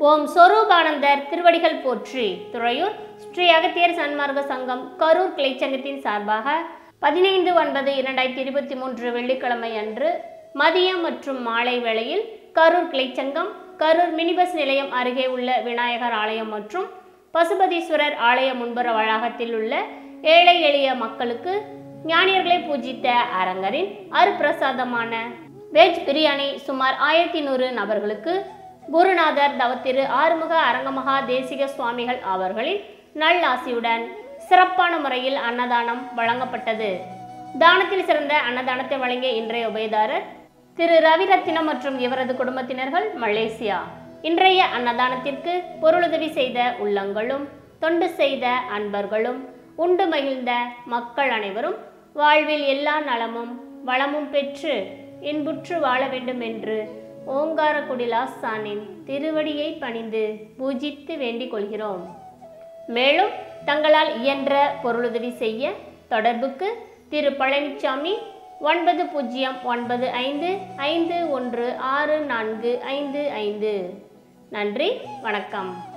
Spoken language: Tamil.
ஓம் சொரூபானந்தர் திருவடிகள் போற்றி. துறையூர் ஸ்ரீ அகத்தியர் சன்மார்க்க சங்கம் கரூர் கிளைச்சங்கத்தின் சார்பாக 15/9/2023 வெள்ளிக்கிழமை அன்று மதியம் மற்றும் மாலை வேளையில் கரூர் கிளைச்சங்கம் கரூர் மினிபஸ் நிலையம் அருகே உள்ள விநாயகர் ஆலயம் மற்றும் பசுபதீஸ்வரர் ஆலய முன்புற வளாகத்தில் உள்ள ஏழை எளிய மக்களுக்கு ஞானியர்களை பூஜித்த அரங்கரின் அருப்பிரசாதமான வெஜ் பிரியாணி சுமார் 1100 நபர்களுக்கு குருநாதர் தவத்திரு ஆறுமுக அரங்கமகா தேசிக சுவாமிகள் அவர்களின் நல்லாசியுடன் சிறப்பான முறையில் அன்னதானம் வழங்கப்பட்டது. தானத்தில் சிறந்த அன்னதானத்தை வழங்கிய இன்றைய உபயதாரர் திரு ரவிரத்தினம் மற்றும் இவரது குடும்பத்தினர்கள் மலேசியா. இன்றைய அன்னதானத்திற்கு பொருளுதவி செய்த உள்ளங்களும் தொண்டு செய்த அன்பர்களும் உண்டு மகிழ்ந்த மக்கள் அனைவரும் வாழ்வில் எல்லா நலமும் வளமும் பெற்று இன்புற்று வாழ வேண்டும் என்று ஓங்கார குடிலாசானின் திருவடியை பணிந்து பூஜித்து வேண்டிக் கொள்கிறோம். மேலும் தங்களால் இயன்ற பொருளுதவி செய்ய தொடர்புக்கு திரு பழனிசாமி 9095516455. நன்றி, வணக்கம்.